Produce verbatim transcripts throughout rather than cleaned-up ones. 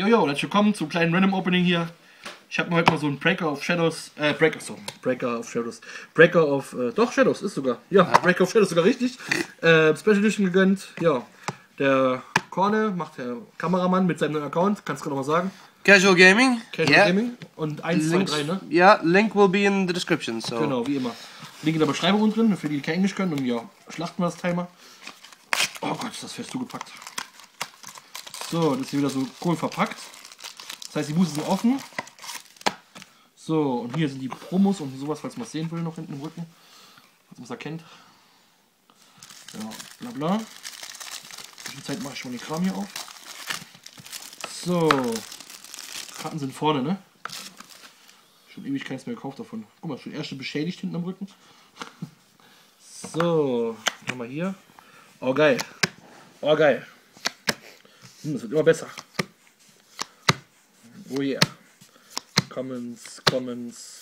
yo, herzlich willkommen zum kleinen Random Opening hier. Ich habe mir heute mal so einen Breaker of Shadows, äh, Breaker, so, Breaker of Shadows, Breaker of, äh, doch, Shadows ist sogar, ja, Breaker of Shadows sogar richtig, äh, Special Edition gegönnt, ja, der Korne macht der Kameramann mit seinem neuen Account, kannst du gerade noch mal sagen? Casual Gaming. Casual yeah. Gaming und eins, zwei, drei, ne? Ja, link will be in the description, so. Genau, wie immer. Link in der Beschreibung unten drin, für die, die kein Englisch können und ja, schlachten wir das Timer. Oh Gott, ist das fest zugepackt. So, das ist hier wieder so cool verpackt. Das heißt, die Buße sind offen. So, und hier sind die Promos und sowas, falls man es sehen will, noch hinten im Rücken. Falls man es erkennt. Ja, bla bla. Zwischenzeit mache ich schon den Kram hier auf. So. Karten sind vorne, ne? Schon ewig keins mehr gekauft davon. Guck mal, schon erste beschädigt hinten am Rücken. So, nochmal hier. Oh geil. Oh geil. Hm, das wird immer besser. Oh yeah. Commons, Commons.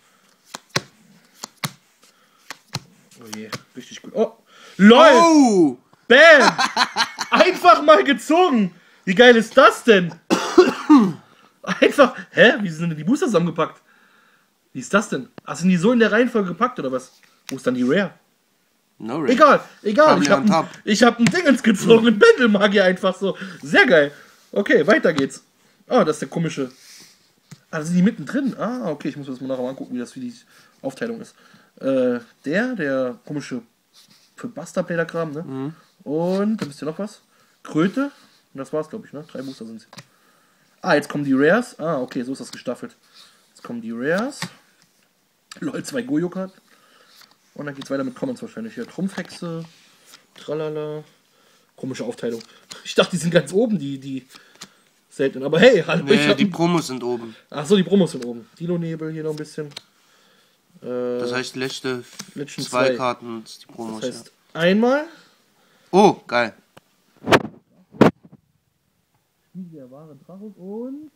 Oh je, yeah. Richtig gut. Oh! LOL! Oh! Bam! Einfach mal gezogen! Wie geil ist das denn? Einfach. Hä? Wie sind denn die Booster zusammengepackt? Wie ist das denn? Ach, sind die so in der Reihenfolge gepackt oder was? Wo ist dann die Rare? No Rare. Egal, egal. Probably ich hab, ein, ich hab ein Dingens gezogen, ein Battle-Magier einfach so. Sehr geil. Okay, weiter geht's. Ah, das ist der komische. Ah, da sind die mittendrin. Ah, okay, ich muss das mal nachher mal angucken, wie das wie die Aufteilung ist. Äh, der, der komische für Buster-Player-Kram, ne? Mhm. Und, da wisst ihr noch was? Kröte. Und das war's, glaube ich, ne? Drei Booster sind es. Ah, jetzt kommen die Rares. Ah, okay, so ist das gestaffelt. Jetzt kommen die Rares. Lol, zwei Goyo-Karten. Und dann geht's weiter mit Commons wahrscheinlich. Hier, Trumpfhexe. Tralala. Komische Aufteilung. Ich dachte, die sind ganz oben, die, die seltenen. Aber hey, hallo. Nee, ich hab die Promos sind oben. Achso, die Promos sind oben. Dino-Nebel hier noch ein bisschen. Äh, das heißt, letzte zwei, zwei Karten ist die Promos. Das heißt, ja. einmal. Oh, geil. Der wahre Drache und.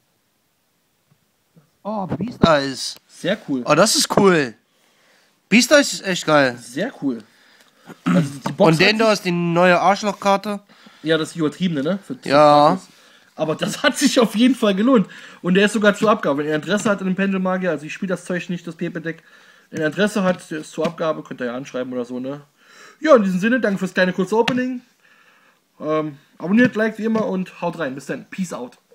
Oh, Beast Eyes. Sehr cool. Oh, das ist cool. Beast Eyes ist echt geil. Sehr cool. Also die Box und den da ist die neue Arschlochkarte. Ja, das ist die übertriebene, ne? Für ja. Aber das hat sich auf jeden Fall gelohnt. Und der ist sogar zur Abgabe. Wenn ihr Interesse hat an dem Pendelmagier, also ich spiele das Zeug nicht, das Pepe-Deck. Wenn ihr Interesse hat, der ist zur Abgabe, könnt ihr ja anschreiben oder so, ne? Ja, in diesem Sinne, danke fürs kleine kurze Opening. Ähm, abonniert, liked wie immer und haut rein. Bis dann. Peace out.